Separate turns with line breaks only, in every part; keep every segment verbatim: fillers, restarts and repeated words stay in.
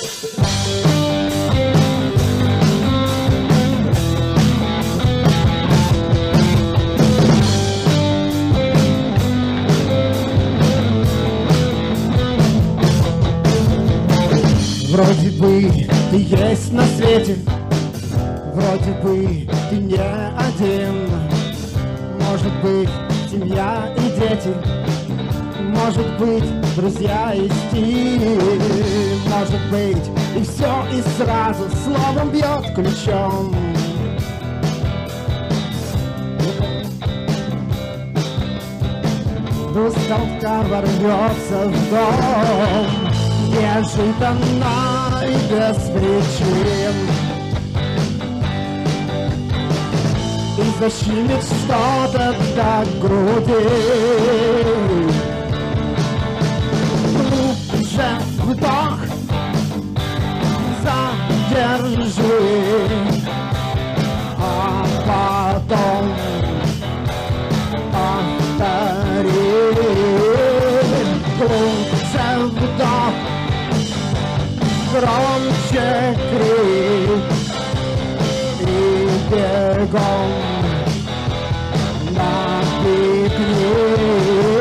Вроде бы ты есть на свете, вроде бы ты не один. Может быть, семья и дети, может быть, друзья и стиль, может быть, и все и сразу словом бьет ключом. Русалка ворвется в дом неожиданно и без причин и защемит что-то до груди. Глубже вдох, задержи, а потом повтори. Глубже вдох, громче крик и бегом на пикник.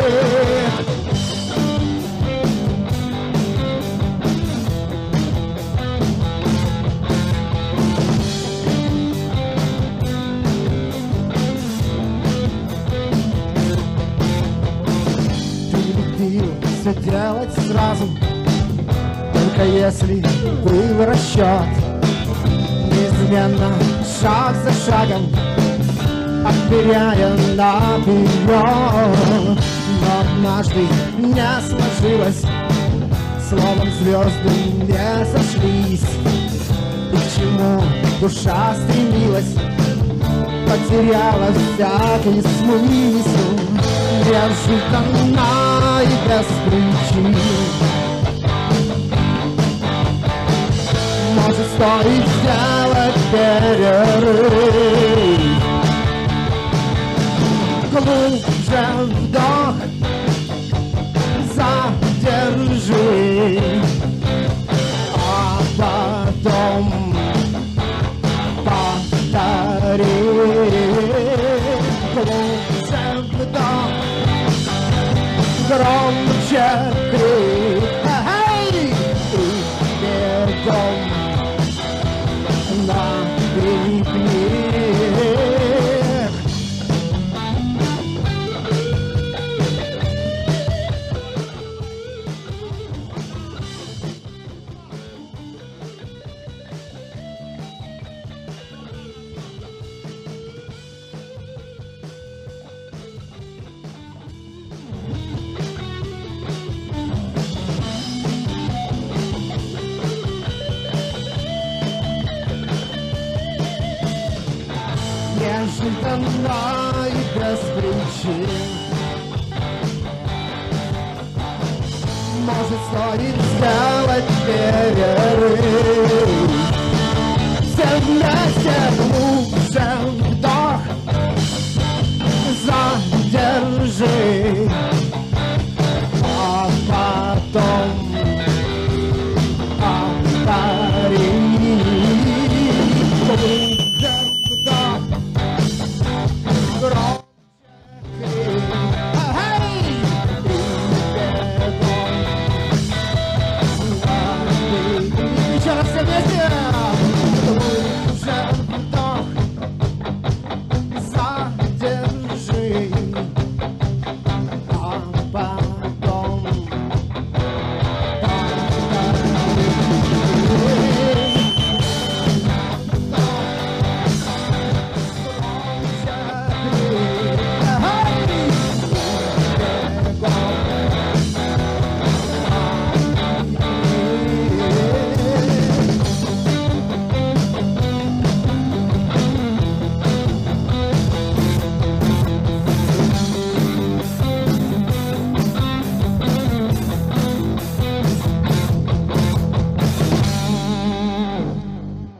Ты любил все делать сразу, только если был расчет, неизменно шаг за шагом, отмеряя наперед. Но однажды не сложилось, словом звезды не сошлись, и к чему душа стремилась, потеряла всякий смысл. Неожиданно и без причин может стоит сделать перерыв. Глубже вдох, задержи, а потом повтори. Глубже вдох, громче крик, эй, и бегом на пикник. Неожиданно и без причин может стоит сделать перерыв. Все вместе глубже вдох, задержи, а потом повтори.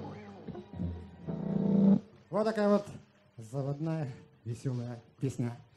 Вот такая вот заводная, веселая песня.